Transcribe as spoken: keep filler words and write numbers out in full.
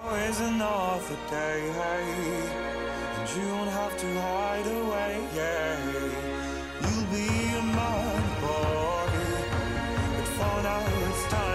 Is another day, hey, and you won't have to hide away, yeah. You'll be a man, boy, but for now it's time.